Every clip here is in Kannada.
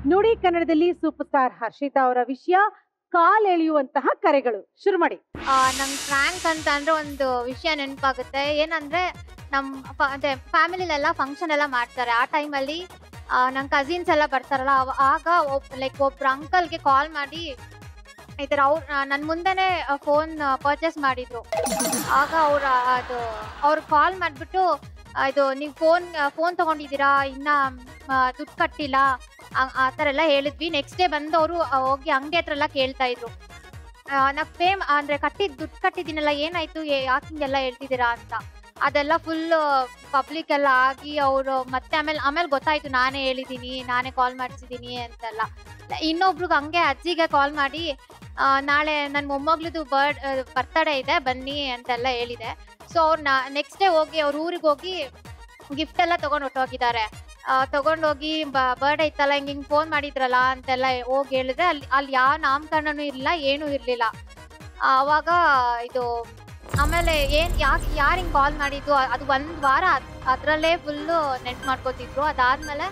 ನುಡಿ ಕನ್ನಡದಲ್ಲಿ ಸೂಪರ್ ಸ್ಟಾರ್ ಹರ್ಷಿತಾ ಅವರ ವಿಷಯ ಕಾಲೆಳೆಯುವಂತಹ ಕರೆಗಳು. ಶುರು ಮಾಡಿ. ನಂಗೆ ಫ್ರ್ಯಾಂಕ್ ಅಂತ ಅಂದ್ರೆ ಒಂದು ವಿಷಯ ನೆನಪಾಗುತ್ತೆ. ಏನಂದ್ರೆ ಅದೇ ಫ್ಯಾಮಿಲಿಲೆಲ್ಲ ಫಂಕ್ಷನ್ ಎಲ್ಲ ಮಾಡ್ತಾರೆ. ಆ ಟೈಮಲ್ಲಿ ನನ್ನ ಕಸಿನ್ಸ್ ಎಲ್ಲ ಬರ್ತಾರಲ್ಲ, ಆಗ ಒಬ್ರು ಅಂಕಲ್ಗೆ ಕಾಲ್ ಮಾಡಿ ಈ ಥರ ನನ್ನ ಮುಂದೆನೆ ಫೋನ್ ಪರ್ಚೇಸ್ ಮಾಡಿದ್ರು. ಆಗ ಅವ್ರು ಕಾಲ್ ಮಾಡಿಬಿಟ್ಟು ಇದು ನೀವು ಫೋನ್ ತಗೊಂಡಿದ್ದೀರಾ, ಇನ್ನ ದುಡ್ಡು ಕಟ್ಟಿಲ್ಲ, ಆ ಥರ ಎಲ್ಲ ಹೇಳಿದ್ವಿ. ನೆಕ್ಸ್ಟ್ ಡೇ ಬಂದು ಅವರು ಹೋಗಿ ಅಂಗಡಿ ಹತ್ರ ಎಲ್ಲ ಕೇಳ್ತಾ ಇದ್ರು, ನಾ ಅಂದ್ರೆ ದುಡ್ಡು ಕಟ್ಟಿದ್ದೀನಲ್ಲ, ಏನಾಯ್ತು, ಯಾಕೆ ಹಿಂಗೆಲ್ಲ ಹೇಳ್ತಿದ್ದೀರಾ ಅಂತ. ಅದೆಲ್ಲ ಫುಲ್ ಪಬ್ಲಿಕ್ ಎಲ್ಲ ಆಗಿ ಅವರು ಮತ್ತೆ ಆಮೇಲೆ ಗೊತ್ತಾಯ್ತು ನಾನೇ ಹೇಳಿದ್ದೀನಿ, ನಾನೇ ಕಾಲ್ ಮಾಡಿಸಿದ್ದೀನಿ ಅಂತೆಲ್ಲ. ಇನ್ನೊಬ್ರಿಗೆ ಹಂಗೆ ಅಜ್ಜಿಗೆ ಕಾಲ್ ಮಾಡಿ ನಾಳೆ ನನ್ನ ಮೊಮ್ಮಗಳದು ಬರ್ತಡೇ ಇದೆ ಬನ್ನಿ ಅಂತೆಲ್ಲ ಹೇಳಿದೆ. ಸೊ ಅವ್ರು ನೆಕ್ಸ್ಟ್ ಡೇ ಹೋಗಿ ಅವ್ರ ಊರಿಗೆ ಹೋಗಿ ಗಿಫ್ಟ್ ಎಲ್ಲ ತಗೊಂಡು ಹೊಟ್ಟೋಗಿದ್ದಾರೆ. ತಗೊಂಡೋಗಿ ಬರ್ಡೇ ಇತ್ತಲ್ಲ, ಹಿಂಗೆ ಫೋನ್ ಮಾಡಿದ್ರಲ್ಲ ಅಂತೆಲ್ಲ ಹೋಗಿ ಹೇಳಿದ್ರೆ ಅಲ್ಲಿ ಯಾವ ನಾಮಕರಣನೂ ಇಲ್ಲ, ಏನೂ ಇರಲಿಲ್ಲ. ಆವಾಗ ಇದು ಆಮೇಲೆ ಯಾರು ಹಿಂಗೆ ಕಾಲ್ ಮಾಡಿದ್ದು, ಅದು ಒಂದು ವಾರ ಅದರಲ್ಲೇ ಫುಲ್ಲು ನೆಟ್ ಮಾಡ್ಕೋತಿದ್ರು. ಅದಾದ್ಮೇಲೆ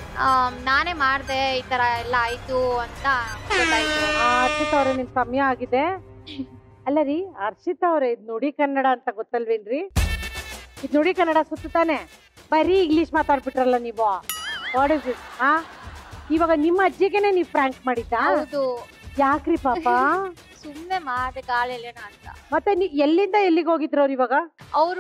ನಾನೇ ಮಾಡಿದೆ, ಈ ಥರ ಎಲ್ಲ ಆಯಿತು ಅಂತ ಗೊತ್ತಾಯ್ತು. ಹರ್ಷಿತಾ ಅವ್ರೆ, ನಿಮ್ ಸಮಯ ಆಗಿದೆ. ಅಲ್ಲ ರೀ ಹರ್ಷಿತಾ ಅವ್ರೆ, ಇದು ನುಡಿ ಕನ್ನಡ ಅಂತ ಗೊತ್ತಲ್ವೇನ್ರಿ? ಇದು ನುಡಿ ಕನ್ನಡ ಸುತ್ತಾನೆ, ಬರೀ ಇಂಗ್ಲಿಷ್ ಮಾತಾಡ್ಬಿಟ್ರಲ್ಲ ನೀವು. What is it? ಇವಾಗ ನಿಮ್ಮ ಅಜ್ಜಿಗೆನೆ ನೀವು ಫ್ರ್ಯಾಂಕ್ ಮಾಡಿದ್ದಾ? ಹೌದು. ಯಾಕ್ರಿ ಪಾಪ? ಸುಮ್ಮನೆ ಮಾಡಿದೆ ಗಾಳಿಯಲ್ಲೇನ ಅಂತ. ಮತ್ತೆ ಎಲ್ಲಿಂದ ಎಲ್ಲಿಗೆ ಹೋಗಿದ್ರು ಅವ್ರು ಇವಾಗ? ಅವರು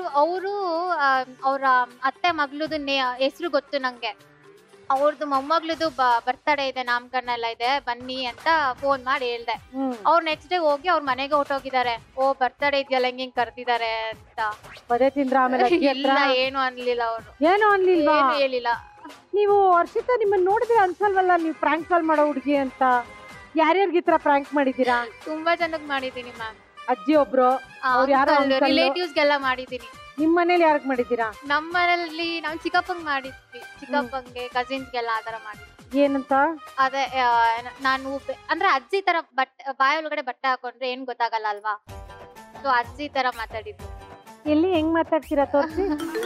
ಅವ್ರ ಅತ್ತೆ ಮಗಳದು ಹೆಸರು ಗೊತ್ತು ನಂಗೆ. ಅವ್ರದ್ದು ಮೊಮ್ಮಗಳದು ಬರ್ತಡೇ ಇದೆ, ನಾಮಕರಣ ಎಲ್ಲ ಇದೆ, ಬನ್ನಿ ಅಂತ ಫೋನ್ ಮಾಡಿ ಹೇಳ್ದೆ. ಅವ್ರು ನೆಕ್ಸ್ಟ್ ಡೇ ಹೋಗಿ ಅವ್ರ ಮನೆಗೆ ಹೊಟ್ಟೋಗಿದ್ದಾರೆ. ಬರ್ತಡೇ ಇದೆಯಲ್ಲ, ಹಿಂಗ್ ಕರ್ದಿದ್ದಾರೆ ಅಂತ. ಪದೇ ತಿಂದ್ರ ಆಮೇಲೆ? ಇಲ್ಲ, ಏನು ಅನ್ಲಿಲ್ಲ ಅವರು. ಏನು ಅನ್ಲಿಲ್ಲ? ಏನು ಹೇಳಿಲ್ಲ. ನೀವು ಹರ್ಷಿತಾ ನಿಮ್ಮನ್ನ ನೋಡಿದ್ರೆ ಅನ್ಸಲ್ವಲ್ಲ ನೀವು ಫ್ರ್ಯಾಂಕ್ ಕಾಲ್ ಮಾಡೋ ಹುಡುಗಿ ಅಂತ? ಯಾರ್ಯಾರಿಗೆ ಈ ತರ ಫ್ರ್ಯಾಂಕ್ ಮಾಡಿದೀರಾ? ತುಂಬಾ ಜನಕ್ಕೆ ಮಾಡಿದೀನಿ ಮ್ಯಾಮ್. ಅಜ್ಜಿ ಒಬ್ರು, ರಿಲೇಟಿವ್ಸ್ಗೆಲ್ಲ ಮಾಡಿದೀನಿ. ನಿಮ್ ಮನೇಲಿ ಯಾರಿಗೆ ಮಾಡಿದೀರಾ? ನಮ್ಮ ಮನೇಲಿ ನಾವು ಚಿಕ್ಕಪ್ಪಂಗ್ ಮಾಡಿದ್ವಿ, ಚಿಕ್ಕಪ್ಪಂಗೆ ಕಸಿನ್ಸ್ಗೆಲ್ಲ ಆತರ ಮಾಡಿದ್ವಿ. ಏನಂತ? ಅದೇ ನಾನು ಅಂದ್ರೆ ಅಜ್ಜಿ ತರ ಬಾಯಿ ಒಳಗಡೆ ಬಟ್ಟೆ ಹಾಕೊಂಡ್ರೆ ಏನ್ ಗೊತ್ತಾಗಲ್ಲ ಅಲ್ವಾ, ಸೊ ಅಜ್ಜಿ ತರ ಮಾತಾಡಿದ್ವಿ. ಎಲ್ಲಿ ಹೆಂಗ್ ಮಾತಾಡ್ತೀರಾ ತೋರಿಸಿ?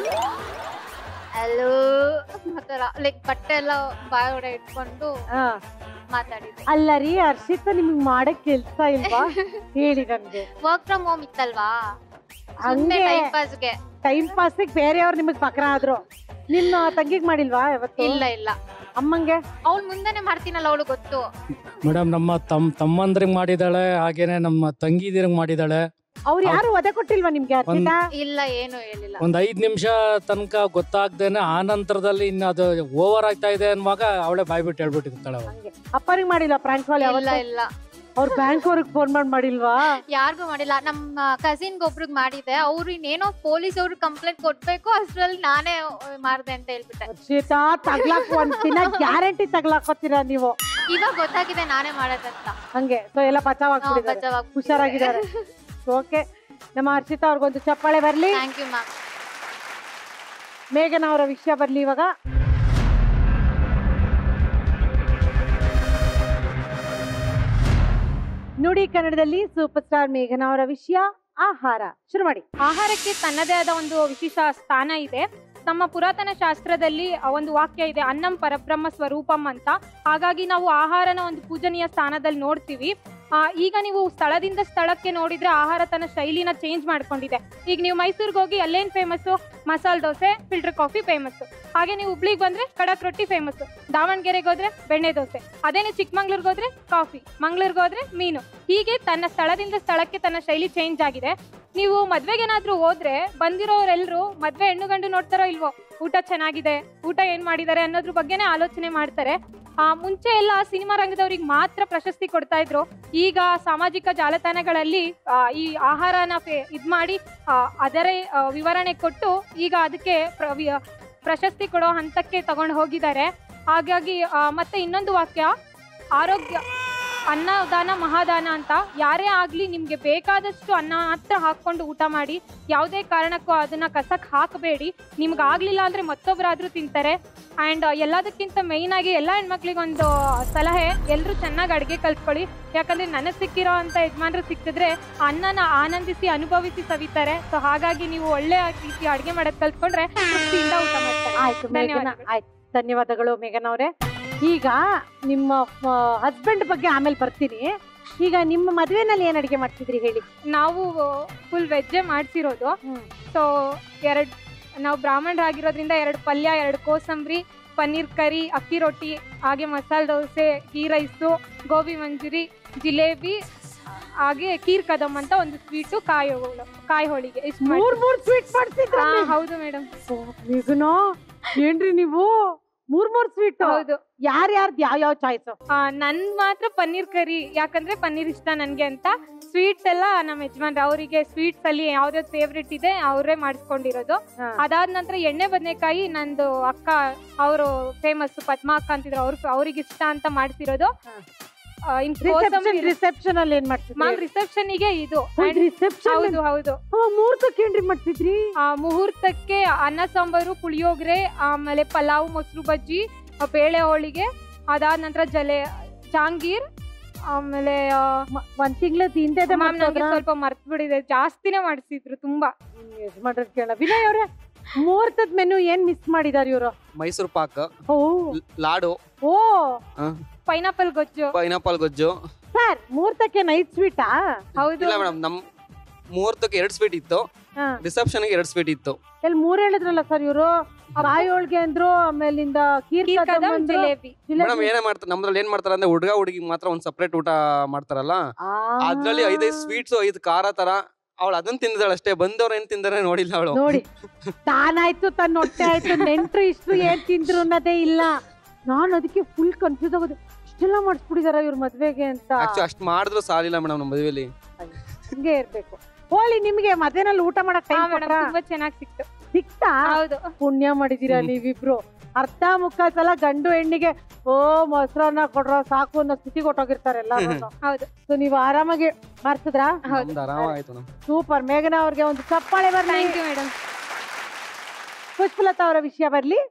ಹಲೋ ಆತರ ಲೈಕ್ ಬಟ್ಟೆ ಎಲ್ಲ ಬಾಯಿ ಒಳಗಡೆ ಇಟ್ಕೊಂಡು ಮಾತಾಡಿದ್ವಿ. ಅಲ್ಲ ರೀ ಹರ್ಷಿತಾ, ನಿಮ್ಗೆ ಮಾಡಕ್ ಕೆಲ್ಸ ಇಲ್ವಾ? ಹೇಳಿ ನನ್ಗೆ. ವರ್ಕ್ ಫ್ರಮ್ ಹೋಮ್ ಇತ್ತಲ್ವಾ, ಟೈಮ್ ಪಾಸ್ಗೆ ಬೇರೆಯವ್ರು ನಿಮಗ್ ಪಕ್ರ ಆದ್ರು. ನಿನ್ನ ತಂಗಿಗ್ ಮಾಡಿಲ್ವಾ ಇವತ್ತು? ಇಲ್ಲ ಅಮ್ಮಂಗೆ ಅವಳು ಮುಂದೆನೆ ಮಾಡ್ತೀನಲ್ಲ, ಅವಳು ಗೊತ್ತು. ಮೇಡಮ್, ನಮ್ಮ ತಮ್ಮಂದ್ರಿಗೆ ಮಾಡಿದಾಳೆ, ಹಾಗೇನೆ ನಮ್ಮ ತಂಗಿದಿರಂಗ್ ಮಾಡಿದಾಳೆ. ಅವ್ರು ಯಾರು ಒದೆ ಕೊಟ್ಟಿಲ್ವಾ ನಿಮ್ಗೆ? ಇಲ್ಲ, ಏನು ಹೇಳಿಲ್ಲ. ಒಂದ್ 5 ನಿಮಿಷ ತನಕ ಗೊತ್ತಾಗ್ದೇನೆ ಆ ನಂತರದಲ್ಲಿ ಇನ್ನು ಅದು ಓವರ್ ಆಗ್ತಾ ಇದೆ ಅನ್ನುವಾಗ ಅವಳೆ ಬಾಯ್ಬಿಟ್ಟು ಹೇಳ್ಬಿಟ್ಟಿರ್ತಾಳೆ. ಅಪ್ಪನಿಗೆ ಮಾಡಿಲ್ಲ ಫ್ರ್ಯಾಂಕ್ ಕಾಲ್? ಇಲ್ಲ. ಅವ್ರ ಬ್ಯಾಂಕ್ ಅವ್ರಿಗೆ ಫೋನ್ ಮಾಡಿಲ್ವಾ? ಯಾರಿಗೂ ಮಾಡಿಲ್ಲ. ನಮ್ಮ ಕಸಿನ್ಗೆ ಒಬ್ರಿಗೆ ಮಾಡಿದೆ. ಅವ್ರು ಇನ್ನೇನೋ ಪೊಲೀಸ್ ಅವ್ರು ಕಂಪ್ಲೇಂಟ್ ಕೊಡ್ಬೇಕು, ಅಷ್ಟ್ರಲ್ಲಿ ನಾನೇ ಮಾಡ್ದೆ ಅಂತ ಹೇಳ್ಬಿಟ್ಟೆ. ಹರ್ಷಿತಾ, ತಗ್ಲಾಕ್ ಒಂದಿನ ಗ್ಯಾರಂಟಿ ತಗ್ಲಾಕೋತೀರಾ ನೀವು? ಇವಾಗ ಗೊತ್ತಾಗಿದೆ ನಾನೇ ಮಾಡೋದಂತ. ಹಂಗೆ ಸೊ ಎಲ್ಲ ಬಚಾವ್ ಆಗ್ಬಿಟ್ಟಿದ್ದಾರೆ, ಹುಷಾರಾಗಿದ್ದಾರೆ. ಓಕೆ, ನಮ್ಮ ಹರ್ಷಿತಾ ಅವ್ರಿಗೊಂದು ಚಪ್ಪಾಳೆ ಬರ್ಲಿ. Thank you ma'am. ಮೇಘನಾ ಅವರ ವಿಷಯ ಬರ್ಲಿ ಇವಾಗ. ನುಡಿ ಕನ್ನಡದಲ್ಲಿ ಸೂಪರ್ ಸ್ಟಾರ್ ಮೇಘನಾ ಅವರ ವಿಷಯ ಆಹಾರ. ಶುರು ಮಾಡಿ. ಆಹಾರಕ್ಕೆ ತನ್ನದೇ ಆದ ಒಂದು ವಿಶೇಷ ಸ್ಥಾನ ಇದೆ. ನಮ್ಮ ಪುರಾತನ ಶಾಸ್ತ್ರದಲ್ಲಿ ಒಂದು ವಾಕ್ಯ ಇದೆ, ಅನ್ನಂ ಪರಬ್ರಹ್ಮ ಸ್ವರೂಪಂ ಅಂತ. ಹಾಗಾಗಿ ನಾವು ಆಹಾರನ ಒಂದು ಪೂಜನೀಯ ಸ್ಥಾನದಲ್ಲಿ ನೋಡ್ತೀವಿ. ಈಗ ನೀವು ಸ್ಥಳದಿಂದ ಸ್ಥಳಕ್ಕೆ ನೋಡಿದ್ರೆ ಆಹಾರ ತನ್ನ ಶೈಲಿನ ಚೇಂಜ್ ಮಾಡ್ಕೊಂಡಿದೆ. ಈಗ ನೀವು ಮೈಸೂರಿಗೆ ಹೋಗಿ ಅಲ್ಲೇನು famous? Masala dosa, filter coffee famous. ಹಾಗೆ ನೀವು ಹುಬ್ಳಿಗೆ ಬಂದರೆ ಕಡಕ್ ರೊಟ್ಟಿ ಫೇಮಸ್ಸು. ದಾವಣಗೆರೆಗೆ ಹೋದ್ರೆ ಬೆಣ್ಣೆ ದೋಸೆ. ಅದೇ ನೀವು ಚಿಕ್ಕಮಂಗ್ಳೂರಿಗೆ ಹೋದ್ರೆ ಕಾಫಿ, ಮಂಗ್ಳೂರಿಗೆ ಹೋದ್ರೆ ಮೀನು. ಹೀಗೆ ತನ್ನ ಸ್ಥಳದಿಂದ ಸ್ಥಳಕ್ಕೆ ತನ್ನ ಶೈಲಿ ಚೇಂಜ್ ಆಗಿದೆ. ನೀವು ಮದ್ವೆಗೇನಾದ್ರೂ ಹೋದ್ರೆ ಬಂದಿರೋರೆಲ್ಲರೂ ಮದ್ವೆ ಹೆಣ್ಣು ಗಂಡು ನೋಡ್ತಾರೋ ಇಲ್ವೋ, ಊಟ ಚೆನ್ನಾಗಿದೆ, ಊಟ ಏನ್ ಮಾಡಿದ್ದಾರೆ ಅನ್ನೋದ್ರ ಬಗ್ಗೆನೇ ಆಲೋಚನೆ ಮಾಡ್ತಾರೆ. ಮುಂಚೆ ಎಲ್ಲ ಸಿನಿಮಾ ರಂಗದವ್ರಿಗೆ ಮಾತ್ರ ಪ್ರಶಸ್ತಿ ಕೊಡ್ತಾ ಇದ್ರು. ಈಗ ಸಾಮಾಜಿಕ ಜಾಲತಾಣಗಳಲ್ಲಿ ಈ ಆಹಾರನ ಇದ್ ಮಾಡಿ ಅದರ ವಿವರಣೆ ಕೊಟ್ಟು ಈಗ ಅದಕ್ಕೆ ಪ್ರಶಸ್ತಿ ಕೊಡೋ ಹಂತಕ್ಕೆ ತಗೊಂಡು ಹೋಗಿದ್ದಾರೆ. ಹಾಗಾಗಿ ಮತ್ತೆ ಇನ್ನೊಂದು ವಾಕ್ಯ, ಆರೋಗ್ಯ ಅನ್ನದಾನ ಮಹಾದಾನ ಅಂತ. ಯಾರೇ ಆಗಲಿ ನಿಮಗೆ ಬೇಕಾದಷ್ಟು ಅನ್ನ ಮಾತ್ರ ಹಾಕ್ಕೊಂಡು ಊಟ ಮಾಡಿ, ಯಾವುದೇ ಕಾರಣಕ್ಕೂ ಅದನ್ನು ಕಸಕ್ಕೆ ಹಾಕಬೇಡಿ. ನಿಮ್ಗೆ ಆಗಲಿಲ್ಲ ಅಂದರೆ ಮತ್ತೊಬ್ಬರಾದರೂ ತಿಂತಾರೆ. ಆ್ಯಂಡ್ ಎಲ್ಲದಕ್ಕಿಂತ ಮೇಯ್ನಾಗಿ ಎಲ್ಲ ಹೆಣ್ಮಕ್ಳಿಗೊಂದು ಸಲಹೆ, ಎಲ್ಲರೂ ಚೆನ್ನಾಗಿ ಅಡುಗೆ ಕಲ್ತ್ಕೊಳ್ಳಿ. ಯಾಕಂದರೆ ನನಗೆ ಸಿಕ್ಕಿರೋ ಅಂಥ ಯಜಮಾನರು ಸಿಕ್ಕಿದ್ರೆ ಅನ್ನನ ಆನಂದಿಸಿ ಅನುಭವಿಸಿ ಸವಿತಾರೆ. ಸೊ ಹಾಗಾಗಿ ನೀವು ಒಳ್ಳೆ ರೀತಿ ಅಡುಗೆ ಮಾಡೋದು ಕಲ್ತ್ಕೊಂಡ್ರೆ ತೃಪ್ತಿಯಿಂದ ಊಟ ಮಾಡ್ತಾರೆ. ಆಯ್ತು, ಧನ್ಯವಾದಗಳು ಮೇಘನಾ ಅವರೇ. ಈಗ ನಿಮ್ಮ ಹಸ್ಬೆಂಡ್ ಬಗ್ಗೆ ಆಮೇಲೆ ಬರ್ತೀನಿ. ಈಗ ನಿಮ್ಮ ಮದ್ವೆನಲ್ಲಿ ಏನ್ ಅಡಿಗೆ ಮಾಡ್ತಿದ್ರಿ ಹೇಳಿ? ನಾವು ಫುಲ್ ವೆಜ್ಜೇ ಮಾಡ್ಸಿರೋದು. ಸೊ ನಾವು ಬ್ರಾಹ್ಮಣರಾಗಿರೋದ್ರಿಂದ 2 ಪಲ್ಯ, 2 ಕೋಸಂಬರಿ, ಪನ್ನೀರ್ ಕರಿ, ಅಕ್ಕಿ ರೊಟ್ಟಿ, ಹಾಗೆ ಮಸಾಲೆ ದೋಸೆ, ಗೀ ರೈಸು, ಗೋಬಿ ಮಂಚೂರಿ, ಜಿಲೇಬಿ, ಹಾಗೆ ಕೀರ್ ಕದಮ್ ಅಂತ ಒಂದು ಸ್ವೀಟು, ಕಾಯಿ ಹೋಳಿಗೆ. ಇಷ್ಟು ಮೂರ್ ಸ್ವೀಟ್ ಮಾಡ್ತಿದ್ರ? ಹೌದು ಮೇಡಮ್. ಈಗನೋ ಏನ್ರಿ ನೀವು 3 ಸ್ವೀಟ್? ಹೌದು. ಯಾರ್ಯಾರ್ದು ಯಾವ ಚಾಯ್ಸ್? ನನ್ ಮಾತ್ರ ಪನ್ನೀರ್ ಕರಿ, ಯಾಕಂದ್ರೆ ಪನ್ನೀರ್ ಇಷ್ಟ ನನ್ಗೆ ಅಂತ. ಸ್ವೀಟ್ಸ್ ಎಲ್ಲ ನಮ್ಮ ಯಜಮಾನ್ರ, ಅವರಿಗೆ ಸ್ವೀಟ್ಸ್ ಅಲ್ಲಿ ಯಾವ್ದಾವ್ದು ಫೇವ್ರೇಟ್ ಇದೆ ಅವರೇ ಮಾಡಿಸ್ಕೊಂಡಿರೋದು. ಅದಾದ ನಂತರ ಎಣ್ಣೆ ಬದನೆಕಾಯಿ ನಂದು ಅಕ್ಕ, ಅವರು ಫೇಮಸ್ ಪದ್ಮಾ ಅಕ್ಕ ಅಂತಿದ್ರು, ಅವ್ರಿಗೆ ಇಷ್ಟ ಅಂತ ಮಾಡ್ತಿರೋದು. ರಿಸೆಪ್ಷನ್ ಅಲ್ಲಿ ಏನ್ ಮಾಡ್ತಿದ್ರಿ? ಮ್ಯಾಮ್ ರಿಸೆಪ್ಷನ್ಗೆ ಇದು. ರಿಸೆಪ್ಷನ್? ಹೌದು. ಮುಹೂರ್ತಕ್ಕೆ ಏನ್ರಿ ಮಾಡ್ತಿದ್ರಿ? ಮುಹೂರ್ತಕ್ಕೆ ಅನ್ನ ಸಾಂಬಾರು, ಪುಳಿಯೋಗರೆ, ಆಮೇಲೆ ಪಲಾವ್, ಮೊಸರು ಬಜ್ಜಿ, ಬೇಳೆ ಹೋಳಿಗೆ, ಅದಾದ ನಂತರ ಜಾಂಗೀರ್, ಆಮೇಲೆ 1 ತಿಂಗಳ ಹಿಂದೆ ನಂಗೆ ಸ್ವಲ್ಪ ಮರ್ತ್ ಬಿಡಿದೆ, ಜಾಸ್ತಿನೇ ಮಾಡಿಸಿದ್ರು ತುಂಬಾ. ವಿನಯ್ ಅವ್ರೆ, ಮುಹೂರ್ತದ ಮೆನು ಏನ್ ಮಿಸ್ ಮಾಡಿದಾರ ಇವರು? ಮೈಸೂರು ಪಾಕ್, ಲಾಡು, ಪೈನಾಪಲ್ ಗೊಜ್ಜು. ಸರ್, ಮುಹೂರ್ತಕ್ಕೆ ನೈಟ್ ಸ್ವೀಟಾ? ಹೌದು. ಇಲ್ಲ ಮೇಡಮ್, ನಮ್ ಮುಹೂರ್ತಕ್ಕೆ 2 ಸ್ವೀಟ್ ಇತ್ತು, ರಿಸೆಪ್ಷನ್ ಗೆ 2 ಸ್ವೀಟ್ ಇತ್ತು. ಎಲ್ಲಿ 3 ಹೇಳಿದ್ರಲ್ಲ ಸರ್ ಇವರು? ಕಾಯಿ ಹೋಳಿಗೆ ಅಂದ್ರು, ಆಮೇಲಿಂದ ಜಿಲೇಬಿ. ಮೇಡಮ್ ಏನೇ ಮಾಡ್ತಾರೆ ನಮ್ದ್ರಲ್ಲಿ ಏನ್ ಮಾಡ್ತಾರೆ ಅಂದ್ರೆ ಹುಡುಗ ಹುಡುಗಿ ಮಾತ್ರ ಒಂದ್ ಸಪ್ರೇಟ್ ಊಟ ಮಾಡ್ತಾರಲ್ಲ, ಅದ್ರಲ್ಲಿ 5 ಸ್ವೀಟ್ಸ್, 5 ಖಾರ ತರ. ಅವಳು ಅದನ್ನ ತಿಂದಿದ್ದಾಳೆ ಅಷ್ಟೇ, ಬಂದವ್ರು ಏನ್ ತಿಂದಾರೆ ನೋಡಿಲ್ಲ ಅವಳು. ನೋಡಿ, ತಾನಾಯ್ತು ತನ್ನ ಹೊಟ್ಟೆ ಆಯ್ತು, ನೆಂಟ್ರು ಇಷ್ಟು ಏನ್ ತಿಂದ್ರು ಅನ್ನೋದೇ ಇಲ್ಲ. ನಾನು ಅದಕ್ಕೆ ಫುಲ್ ಕನ್ಫ್ಯೂಸ್ ಆಗೋದು, ಇಷ್ಟೆಲ್ಲ ಮಾಡಿಸ್ಬಿಟ್ಟಿದಾರ ಇವ್ರ ಮದ್ವೆಗೆ ಅಂತ. ಅಷ್ಟ್ ಮಾಡಿದ್ರು ಸಾಲಿಲ್ಲ ಮೇಡಮ್ ನಮ್ಮ ಮದುವೆಲಿ. ಹಿಂಗೆ ಇರ್ಬೇಕು. ಹೋಲಿ, ನಿಮ್ಗೆ ಮದ್ವೆನಲ್ಲಿ ಊಟ ಮಾಡಕ್ ತುಂಬಾ ಚೆನ್ನಾಗಿ ಸಿಕ್ತಾ? ಹೌದು. ಪುಣ್ಯ ಮಾಡಿದೀರಾ ನೀವಿಬ್ರು. ಅರ್ಧ ಮುಕ್ಕಾಲ್ ಸಲ ಗಂಡು ಹೆಣ್ಣಿಗೆ ಮೊಸರನ್ನ ಕೊಡ್ರ ಸಾಕು ಅನ್ನೋ ಸ್ಥಿತಿ ಕೊಟ್ಟೋಗಿರ್ತಾರೆ ಎಲ್ಲಾರು. ಹೌದು. ಸೊ ನೀವು ಆರಾಮಾಗಿ ಮಾಡ್ತಿದ್ರಾ? ಆರಾಮಾಯ್ತು. ಸೂಪರ್. ಮೇಘನಾ ಅವ್ರಿಗೆ ಒಂದು ಚಪ್ಪಾಳೆ ಬರ್ಲಿ. Thank you madam. ಪುಷ್ಪಲತಾ ಅವರ ವಿಷಯ ಬರ್ಲಿ.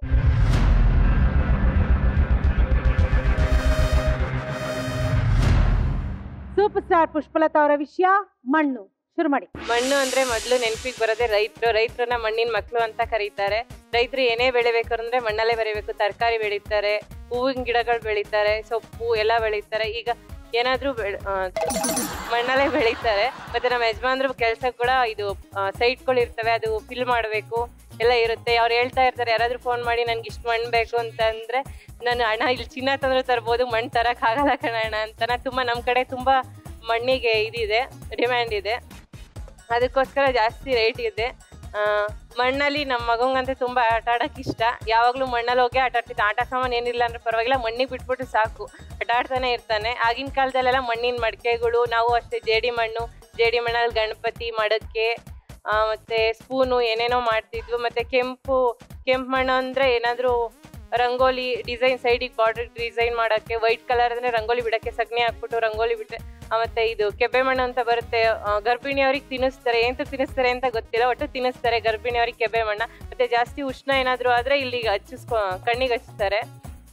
ಸೂಪರ್ ಸ್ಟಾರ್ ಪುಷ್ಪಲತಾ ಅವರ ವಿಷಯ ಮಣ್ಣು. ಶುರು ಮಾಡಿ. ಮಣ್ಣು ಅಂದ್ರೆ ಮೊದಲು ನೆನಪಿಗೆ ಬರೋದೇ ರೈತರನ್ನ ಮಣ್ಣಿನ ಮಕ್ಕಳು ಅಂತ ಕರೀತಾರೆ. ರೈತರು ಏನೇ ಬೆಳಿಬೇಕು ಅಂದ್ರೆ ಮಣ್ಣಲ್ಲೇ ಬೆಳಿಬೇಕು. ತರಕಾರಿ ಬೆಳೀತಾರೆ, ಹೂವಿನ ಗಿಡಗಳು ಬೆಳೀತಾರೆ, ಸೊಪ್ಪು ಎಲ್ಲ ಬೆಳೀತಾರೆ. ಈಗ ಏನಾದ್ರೂ ಮಣ್ಣಲ್ಲೇ ಬೆಳೀತಾರೆ. ಮತ್ತೆ ನಮ್ಮ ಯಜಮಾನ್ರು ಕೆಲಸ ಕೂಡ ಇದು ಸೈಟ್ಗಳು ಇರ್ತವೆ, ಅದು ಫಿಲ್ ಮಾಡಬೇಕು ಎಲ್ಲ ಇರುತ್ತೆ. ಅವ್ರು ಹೇಳ್ತಾ ಇರ್ತಾರೆ, ಯಾರಾದ್ರೂ ಫೋನ್ ಮಾಡಿ ನನ್ಗೆ ಇಷ್ಟು ಮಣ್ಣು ಬೇಕು ಅಂತ ಅಂದ್ರೆ, ನಾನು ಹಣ ಇಲ್ಲಿ ಚಿನ್ನ ತಂದ್ರೆ ತರ್ಬೋದು, ಮಣ್ಣು ತರಕ್ ಆಗಲ್ಲ ಕಣಣ್ಣ ಅಂತ. ನಮ್ಮ ಕಡೆ ತುಂಬಾ ಮಣ್ಣಿಗೆ ಇದಿದೆ, ಡಿಮ್ಯಾಂಡ್ ಇದೆ, ಅದಕ್ಕೋಸ್ಕರ ಜಾಸ್ತಿ ರೇಟ್ ಇದೆ. ಮಣ್ಣಲ್ಲಿ ನಮ್ಮ ಮಗಂಗಂತೂ ತುಂಬಾ ಆಟ ಆಡೋಕೆ ಇಷ್ಟ. ಯಾವಾಗಲೂ ಮಣ್ಣಲ್ಲಿ ಹೋಗಿ ಆಟ ಆಡ್ತಿದ್ದ. ಆಟ ಸಾಮಾನು ಏನಿಲ್ಲ ಅಂದ್ರೆ ಪರವಾಗಿಲ್ಲ, ಮಣ್ಣಿಗೆ ಬಿಟ್ಬಿಟ್ಟು ಸಾಕು, ಆಟ ಆಡ್ತಾನೆ ಇರ್ತಾನೆ. ಆಗಿನ ಕಾಲದಲ್ಲೆಲ್ಲ ಮಣ್ಣಿನ ಮಡಿಕೆಗಳು, ನಾವು ಅಷ್ಟೇ ಜೇಡಿ ಮಣ್ಣಲ್ಲಿ ಗಣಪತಿ, ಮಡಕೆ, ಮತ್ತೆ ಸ್ಪೂನು ಏನೇನೋ ಮಾಡ್ತಿದ್ವು. ಮತ್ತೆ ಕೆಂಪು ಮಣ್ಣು ಅಂದ್ರೆ ಏನಾದ್ರು ರಂಗೋಲಿ ಡಿಸೈನ್, ಸೈಡಿಗೆ ಬಾರ್ಡರ್ ಡಿಸೈನ್ ಮಾಡೋಕ್ಕೆ. ವೈಟ್ ಕಲರ್ ಅಂದ್ರೆ ರಂಗೋಲಿ ಬಿಡಕ್ಕೆ ಸಗಣಿ ಹಾಕ್ಬಿಟ್ಟು ರಂಗೋಲಿ ಬಿಟ್ಟೆ. ಮತ್ತೆ ಇದು ಕೆಬ್ಬೆ ಮಣ್ಣು ಅಂತ ಬರುತ್ತೆ, ಗರ್ಭಿಣಿಯವ್ರಿಗೆ ತಿನ್ನಿಸ್ತಾರೆ. ಎಂತ ತಿನ್ನಿಸ್ತಾರೆ ಅಂತ ಗೊತ್ತಿಲ್ಲ, ಒಟ್ಟು ತಿನ್ನಿಸ್ತಾರೆ ಗರ್ಭಿಣಿಯವ್ರಿಗೆ ಕೆಬ್ಬೆ ಮಣ್ಣ. ಮತ್ತೆ ಜಾಸ್ತಿ ಉಷ್ಣ ಏನಾದ್ರು ಆದ್ರೆ ಇಲ್ಲಿಗೆ ಕಣ್ಣಿಗೆ ಹಚ್ಚಿಸ್ತಾರೆ.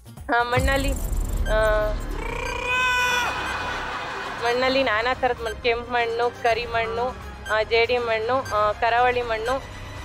ಮಣ್ಣಲ್ಲಿ ನಾನಾ ತರದ ಮಣ್ಣು, ಕೆಂಪು ಮಣ್ಣು, ಕರಿ ಮಣ್ಣು, ಜೇಡಿ ಮಣ್ಣು, ಕರಾವಳಿ ಮಣ್ಣು.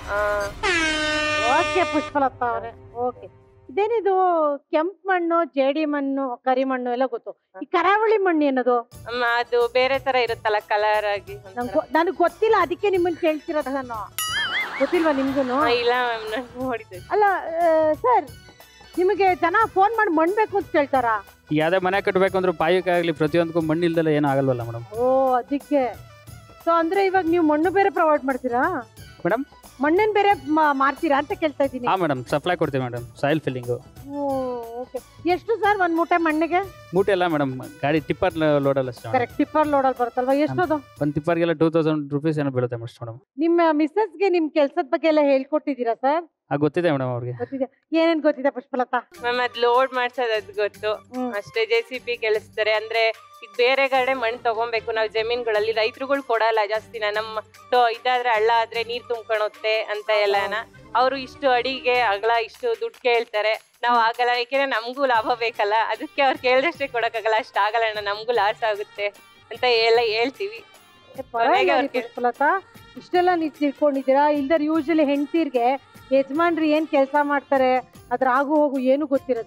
ಓಕೆ ಪುಷ್ಪಲತಾ ಅವರೇ, ಓಕೆ. ಇದೇನಿದು ಕೆಂಪು ಮಣ್ಣು, ಜೇಡಿ ಮಣ್ಣು, ಕರಿ ಮಣ್ಣು ಎಲ್ಲ ಗೊತ್ತು. ಈ ಕರಾವಳಿ ಮಣ್ಣು ಏನದು? ಅದು ಬೇರೆ ತರ ಇರುತ್ತಲ್ಲ ಕಲರ್ ಆಗಿ. ನನಗೆ ಗೊತ್ತಿಲ್ಲ, ಅದಕ್ಕೆ ನಿಮ್ಮನ್ನ ಕೇಳ್ತಿರೋದು ನಾನು. ಗೊತ್ತಿಲ್ವಾ ನಿಮ್ಗೂನು? ಇಲ್ಲ ಮ್ಯಾಮ್, ನಾನು ನೋಡಿದ್ದೆ. ಅಲ್ಲ ಸರ್, ನಿಮಗೆ ಜನ ಫೋನ್ ಮಾಡಿ ಮಣ್ಣು ಬೇಕು ಅಂತ ಕೇಳ್ತಾರಾ? ಯಾವ್ದೇ ಮನೆ ಕಟ್ಟಬೇಕು ಅಂದ್ರೆ ಪಾಯಕ್ಕಾಗ್ಲಿ ಪ್ರತಿಯೊಂದಕ್ಕೂ ಮಣ್ಣು ಇಲ್ದಲ್ಲ ಏನೂ ಆಗಲ್ವಲ್ಲ ಮೇಡಮ್. ಓ, ಅದಕ್ಕೆ. ಸೊ ಅಂದ್ರೆ ಇವಾಗ ನೀವು ಮಣ್ಣು ಬೇರೆ ಪ್ರೊವೈಡ್ ಮಾಡ್ತೀರಾ ಮೇಡಮ್? ಮಣ್ಣನ್ ಬೇರೆ ಮಾರ್ತೀರಾ ಅಂತ ಕೇಳ್ತಾ ಇದ್ದೀನಿ. ಹಾ ಮೇಡಮ್, ಸಪ್ಲೈ ಕೊಡ್ತೀವಿ ಮೇಡಮ್, ಸಾಯಿಲ್ ಫಿಲ್ಲಿಂಗು. ಓಕೆ. ಎಷ್ಟು ಸರ್ ಒಂದ್ ಮೂಟೆ ಮಣ್ಣಿಗೆ? ಮೂಟೆ ಅಲ್ಲ ಮೇಡಮ್, ಗಾಡಿ ಟಿಪ್ಪರ್ ಲೋಡಲ್ಲ ಅಷ್ಟೇ. ಕರೆಕ್ಟ್, ಟಿಪ್ಪರ್ ಲೋಡಲ್ಲಿ ಬರುತ್ತಲ್ವಾ? ಎಷ್ಟದು? ಒಂದು ಟಿಪ್ಪರ್ಗೆಲ್ಲ 2000 ರೂಪೀಸ್ ಏನೋ ಬೀಳುತ್ತೆ ಮೇಡಮ್. ನಿಮ್ಮ ಮಿಸ್ಸಸ್ಗೆ ನಿಮ್ ಕೆಲ್ಸದ ಬಗ್ಗೆ ಎಲ್ಲ ಹೇಳ್ಕೊಟ್ಟಿದ್ದೀರಾ ಸರ್? ಗೊತ್ತಿದೆ ಮೇಡಮ್ ಅವ್ರಿಗೆ. ಗೊತ್ತಿದೆ. ಏನೇನ್ ಗೊತ್ತಿದೆ ಪುಷ್ಪಲತಾ? ಮ್ಯಾಮ್, ಅದ್ ಲೋಡ್ ಮಾಡ್ಸೋದು ಅದು ಗೊತ್ತು ಅಷ್ಟೇ. JCB ಕೆಲಸ್ತಾರೆ. ಅಂದ್ರೆ ಈಗ ಬೇರೆ ಕಡೆ ಮಣ್ಣು ತಗೊಬೇಕು ನಾವು ಜಮೀನ್ಗಳಲ್ಲಿ. ರೈತರುಗಳು ಕೊಡಲ್ಲ ಜಾಸ್ತಿ. ನಮ್ಮ ಇದಾದ್ರೆ ಹಳ್ಳ ಆದ್ರೆ ನೀರ್ ತುಂಬ್ಕೊಳುತ್ತೆ ಅಂತ ಎಲ್ಲಾನ. ಅವರು ಇಷ್ಟು ಅಡಿಗೆ ಅಗಲ ಇಷ್ಟು ದುಡ್ಡು ಕೇಳ್ತಾರೆ, ನಾವು ಆಗಲ್ಲ. ಯಾಕೆಂದ್ರೆ ನಮಗೂ ಲಾಭ ಬೇಕಲ್ಲ, ಅದಕ್ಕೆ ಅವ್ರು ಕೇಳಿದಷ್ಟೇ ಕೊಡಕ್ಕಾಗಲ್ಲ. ಅಷ್ಟು ಆಗಲ್ಲ ಅಣ್ಣ, ನಮಗೂ ಲಾಸ್ ಆಗುತ್ತೆ ಅಂತ ಎಲ್ಲ ಹೇಳ್ತೀವಿ. ಪುಷ್ಪಲತಾ, ಇಷ್ಟೆಲ್ಲ ನೀವು ತಿಳ್ಕೊಂಡಿದ್ದೀರಾ. ಇಲ್ದರ್ ಯೂಶಲಿ ಹೆಂಡತಿರ್ಗೆ ಯಜಮಾನ್ರಿ ಏನ್ ಕೆಲಸ ಮಾಡ್ತಾರೆ ಅದ್ರ ಆಗು ಹೋಗು ಏನು ಗೊತ್ತಿರೋದಿಲ್ಲ.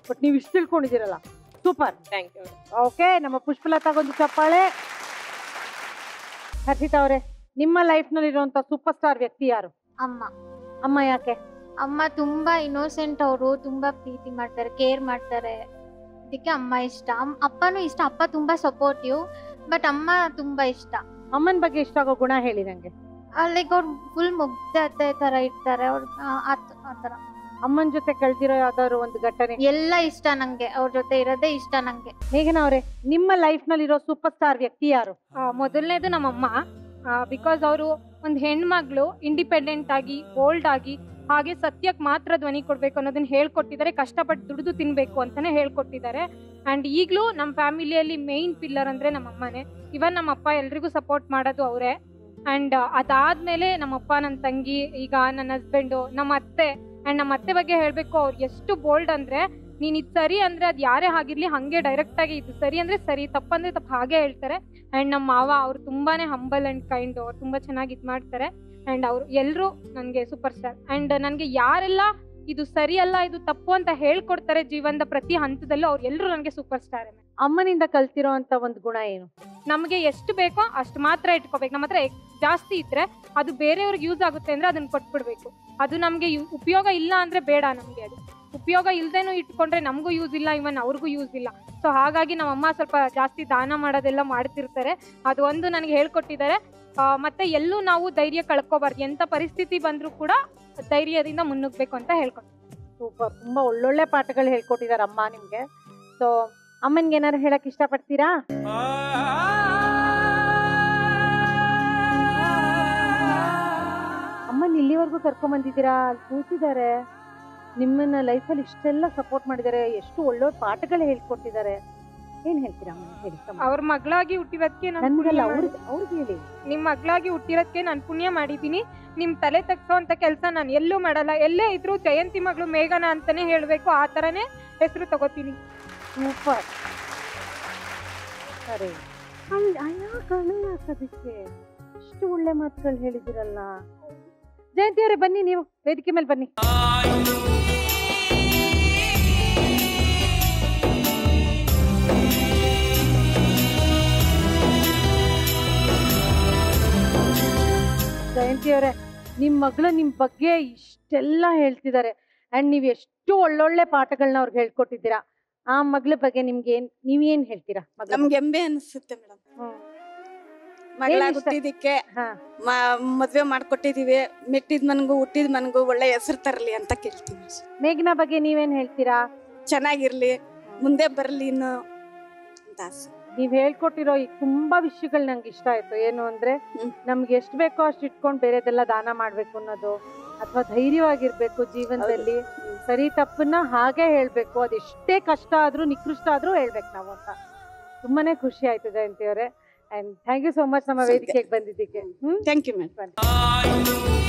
ಬಟ್ ನೀವು ಇಷ್ಟು ತಿಳ್ಕೊಂಡಿದ್ದೀರಲ್ಲ, ಸೂಪರ್. Thank you. ಓಕೆ, ನಮ್ಮ ಪುಷ್ಪಲತಾಗೊಂದು ಚಪ್ಪಾಳೆ. ಹರ್ಷಿತಾ ಅವರೇ, ನಿಮ್ಮ ಲೈಫ್ ನಲ್ಲಿ ಇರುವಂತ ಸೂಪರ್ ಸ್ಟಾರ್ ವ್ಯಕ್ತಿ ಯಾರು? ಅಮ್ಮ. ಅಮ್ಮ ಯಾಕೆ? ಅಮ್ಮ ತುಂಬಾ ಇನ್ನೋಸೆಂಟ್, ಅವರು ತುಂಬಾ ಪ್ರೀತಿ ಮಾಡ್ತಾರೆ, ಕೇರ್ ಮಾಡ್ತಾರೆ, ಅದಕ್ಕೆ ಅಮ್ಮ ಇಷ್ಟ. ಅಪ್ಪನೂ ಇಷ್ಟ, ಅಪ್ಪ ತುಂಬಾ ಸಪೋರ್ಟಿವ್, ಬಟ್ ಅಮ್ಮ ತುಂಬಾ ಇಷ್ಟ. ಅಮ್ಮನ ಬಗ್ಗೆ ಇಷ್ಟ ಆಗೋ ಗುಣ ಹೇಳಿ ನಂಗೆ. ಲೈಕ್ ಅವ್ರು ಫುಲ್ ಮುಗ್ಧತೆ ತರ ಇರ್ತಾರೆ, ಅವ್ರ ಆತರ. ಅಮ್ಮನ ಜೊತೆ ಕಳ್ದಿರೋ ಯಾವ್ದಾದ್ರು ಒಂದು ಘಟನೆ? ಎಲ್ಲ ಇಷ್ಟ ನಂಗೆ, ಅವ್ರ ಜೊತೆ ಇರೋದೇ ಇಷ್ಟ ನಂಗೆ. ಮೇಘನಾ ಅವರೇ, ನಿಮ್ಮ ಲೈಫ್ ನಲ್ಲಿ ಇರೋ ಸೂಪರ್ ಸ್ಟಾರ್ ವ್ಯಕ್ತಿ ಯಾರು? ಮೊದಲನೇದು ನಮ್ಮಮ್ಮ. ಬಿಕಾಸ್ ಅವರು ಒಂದು ಹೆಣ್ಮಗಳು ಇಂಡಿಪೆಂಡೆಂಟ್ ಆಗಿ, ಬೋಲ್ಡ್ ಆಗಿ, ಹಾಗೆ ಸತ್ಯಕ್ಕೆ ಮಾತ್ರ ಧ್ವನಿ ಕೊಡ್ಬೇಕು ಅನ್ನೋದನ್ನ ಹೇಳ್ಕೊಟ್ಟಿದ್ದಾರೆ. ಕಷ್ಟಪಟ್ಟು ದುಡಿದು ತಿನ್ಬೇಕು ಅಂತಾನೆ ಹೇಳ್ಕೊಟ್ಟಿದ್ದಾರೆ. ಅಂಡ್ ಈಗಲೂ ನಮ್ಮ ಫ್ಯಾಮಿಲಿಯಲ್ಲಿ ಮೇನ್ ಪಿಲ್ಲರ್ ಅಂದ್ರೆ ನಮ್ಮ ಅಮ್ಮನೇ. ಇವನ್ ನಮ್ಮ ಅಪ್ಪ ಎಲ್ರಿಗೂ ಸಪೋರ್ಟ್ ಮಾಡೋದು ಅವರೇ. ಅಂಡ್ ಅದಾದ್ಮೇಲೆ ನಮ್ಮಪ್ಪ, ನನ್ನ ತಂಗಿ, ಈಗ ನನ್ನ ಹಸ್ಬೆಂಡು, ನಮ್ಮ ಅತ್ತೆ. ಅಂಡ್ ನಮ್ಮ ಅತ್ತೆ ಬಗ್ಗೆ ಹೇಳ್ಬೇಕು, ಅವ್ರು ಎಷ್ಟು ಬೋಲ್ಡ್ ಅಂದ್ರೆ, ನೀನ್ ಇದು ಸರಿ ಅಂದ್ರೆ ಅದು ಯಾರೇ ಆಗಿರ್ಲಿ ಹಂಗೆ ಡೈರೆಕ್ಟ್ ಆಗಿ ಇದು ಸರಿ ಅಂದ್ರೆ ಸರಿ, ತಪ್ಪಂದ್ರೆ ತಪ್ಪು ಹಾಗೆ ಹೇಳ್ತಾರೆ. ಅಂಡ್ ನಮ್ಮ ಮಾವ, ಅವ್ರು ತುಂಬಾನೇ ಹಂಬಲ್ ಅಂಡ್ ಕೈಂಡ್, ಅವ್ರು ತುಂಬಾ ಚೆನ್ನಾಗಿ ಇದು ಮಾಡ್ತಾರೆ. ಅಂಡ್ ಅವ್ರು ಎಲ್ಲರೂ ನನಗೆ ಸೂಪರ್ ಸ್ಟಾರ್. ಅಂಡ್ ನನಗೆ ಯಾರೆಲ್ಲ ಇದು ಸರಿ ಅಲ್ಲ, ಇದು ತಪ್ಪು ಅಂತ ಹೇಳ್ಕೊಡ್ತಾರೆ ಜೀವನದ ಪ್ರತಿ ಹಂತದಲ್ಲೂ, ಅವ್ರು ಎಲ್ಲರೂ ನನಗೆ ಸೂಪರ್ ಸ್ಟಾರ್. ಅಮ್ಮನಿಂದ ಕಲ್ತಿರೋ ಅಂತ ಒಂದು ಗುಣ ಏನು? ನಮಗೆ ಎಷ್ಟು ಬೇಕೋ ಅಷ್ಟು ಮಾತ್ರ ಇಟ್ಕೋಬೇಕು. ನಮ್ಮ ಹತ್ರ ಜಾಸ್ತಿ ಇದ್ರೆ ಅದು ಬೇರೆಯವ್ರಿಗೆ ಯೂಸ್ ಆಗುತ್ತೆ ಅಂದ್ರೆ ಅದನ್ನ ಕೊಟ್ಬಿಡ್ಬೇಕು. ಅದು ನಮ್ಗೆ ಉಪಯೋಗ ಇಲ್ಲ ಅಂದ್ರೆ ಬೇಡ. ನಮ್ಗೆ ಅದು ಉಪಯೋಗ ಇಲ್ದೇನು ಇಟ್ಕೊಂಡ್ರೆ ನಮಗೂ ಯೂಸ್ ಇಲ್ಲ, ಇವನ್ ಅವ್ರಿಗೂ ಯೂಸ್ ಇಲ್ಲ. ಸೊ ಹಾಗಾಗಿ ನಮ್ಮಮ್ಮ ಸ್ವಲ್ಪ ಜಾಸ್ತಿ ದಾನ ಮಾಡೋದೆಲ್ಲ ಮಾಡ್ತಿರ್ತಾರೆ. ಅದು ಒಂದು ನನಗೆ ಹೇಳ್ಕೊಟ್ಟಿದ್ದಾರೆ. ಮತ್ತೆ ಎಲ್ಲೂ ನಾವು ಧೈರ್ಯ ಕಳ್ಕೊಬಾರ್ದು, ಎಂತ ಪರಿಸ್ಥಿತಿ ಬಂದ್ರೂ ಕೂಡ ಧೈರ್ಯದಿಂದ ಮುನ್ನುಗ್ಬೇಕು ಅಂತ ಹೇಳ್ಕೊಡ್ತಾರೆ. ಸೂಪರ್, ತುಂಬಾ ಒಳ್ಳೊಳ್ಳೆ ಪಾಠಗಳು ಹೇಳ್ಕೊಟ್ಟಿದ್ದಾರೆ ಅಮ್ಮ ನಿಮ್ಗೆ. ಸೊ ಅಮ್ಮನ್ಗೆ ಏನಾದ್ರು ಹೇಳಕ್ ಇಷ್ಟಪಡ್ತೀರಾ? ಅಮ್ಮನ್ ಇಲ್ಲಿವರೆಗೂ ಕರ್ಕೊಂಡ್ ಬಂದಿದ್ದೀರಾ, ಅಲ್ಲಿ ಕೂತಿದ್ದಾರೆ, ನಿಮ್ಮನ್ನ ಲೈಫಲ್ಲಿ ಇಷ್ಟೆಲ್ಲ ಸಪೋರ್ಟ್ ಮಾಡಿದ್ದಾರೆ, ಎಷ್ಟು ಒಳ್ಳೊಳ್ಳೆ ಪಾಠಗಳು ಹೇಳ್ಕೊಟ್ಟಿದ್ದಾರೆ. ಏನ್ ಹೇಳ್ತೀರಾ ಅಮ್ಮ? ಹೇಳಿ. ಅವ್ರ ಮಗಳಾಗಿ ಹುಟ್ಟಿರೋದಕ್ಕೆ ಅವ್ರಿಗೆ ಹೇಳಿ. ನಿಮ್ ಮಗಳಾಗಿ ಹುಟ್ಟಿರೋದಕ್ಕೆ ನಾನು ಪುಣ್ಯ ಮಾಡಿದೀನಿ. ನಿಮ್ ತಲೆ ತಗ್ಸೋ ಅಂತ ಕೆಲಸ ನಾನು ಎಲ್ಲೂ ಮಾಡಲ್ಲ. ಎಲ್ಲೇ ಇದ್ರು ಜಯಂತಿ ಮಗಳು ಮೇಘನಾ ಅಂತಾನೆ ಹೇಳ್ಬೇಕು, ಆ ತರನೇ ಹೆಸರು ತಗೋತೀನಿ. ಸೂಪರ್. ಸರಿ, ಯಾಕದಕ್ಕೆ ಇಷ್ಟು ಒಳ್ಳೆ ಮಾತುಗಳು ಹೇಳಿದಿರಲ್ಲ. ಜಯಂತಿ ಅವರೇ, ಬನ್ನಿ, ನೀವು ವೇದಿಕೆ ಮೇಲೆ ಬನ್ನಿ. ಜಯಂತಿ ಅವರೇ, ನಿಮ್ ಮಗಳು ನಿಮ್ ಬಗ್ಗೆ ಇಷ್ಟೆಲ್ಲ ಹೇಳ್ತಿದ್ದಾರೆ. ಅಂಡ್ ನೀವ್ ಎಷ್ಟು ಒಳ್ಳೊಳ್ಳೆ ಪಾಠಗಳನ್ನ ಅವ್ರಿಗೆ ಹೇಳ್ಕೊಟ್ಟಿದ್ದೀರಾ. ಆ ಮಗಳ ಬಗ್ಗೆ ನಿಮ್ಗೆ ನೀವೇನ್ ಹೇಳ್ತೀರಾ? ನಮ್ಗೆ ಹೆಮ್ಮೆ ಅನ್ಸುತ್ತೆ ಮೇಡಮ್. ಮಗಳಾಗಿ ಹುಟ್ಟಿದಕ್ಕೆ ಮದ್ವೆ ಮಾಡ್ಕೊಟ್ಟಿದೀವಿ. ಮೆಟ್ಟಿದ ಮನ್ಗೂ ಹುಟ್ಟಿದ ಮನ್ಗೂ ಒಳ್ಳೆ ಹೆಸರು ತರಲಿ ಅಂತ ಕೇಳ್ತೀವಿ. ಮೇಘನಾ ಬಗ್ಗೆ ನೀವೇನ್ ಹೇಳ್ತೀರಾ? ಚೆನ್ನಾಗಿರ್ಲಿ, ಮುಂದೆ ಬರ್ಲಿ ಇನ್ನು ಅಂತ ಆಸೆ. ನೀವ್ ಹೇಳ್ಕೊಟ್ಟಿರೋ ಈ ತುಂಬಾ ವಿಷಯಗಳು ನಂಗೆ ಇಷ್ಟ ಆಯ್ತು. ಏನು ಅಂದ್ರೆ, ನಮ್ಗೆ ಎಷ್ಟು ಬೇಕೋ ಅಷ್ಟು ಇಟ್ಕೊಂಡು ಬೇರೆದೆಲ್ಲ ದಾನ ಮಾಡ್ಬೇಕು ಅನ್ನೋದು, ಅಥವಾ ಧೈರ್ಯವಾಗಿರ್ಬೇಕು ಜೀವನದಲ್ಲಿ, ಸರಿ ತಪ್ಪನ್ನ ಹಾಗೆ ಹೇಳ್ಬೇಕು, ಅದೆಷ್ಟೇ ಕಷ್ಟ ಆದ್ರೂ ನಿಕೃಷ್ಟ ಆದ್ರೂ ಹೇಳ್ಬೇಕು ನಾವು ಅಂತ. ತುಂಬಾನೇ ಖುಷಿ ಆಯ್ತು ಜಯಂತಿ ಅವರೇ. And thank you so much ನಮ್ಮ ವೇದಿಕೆಗೆ ಬಂದಿದ್ದಕ್ಕೆ. Thank you madam.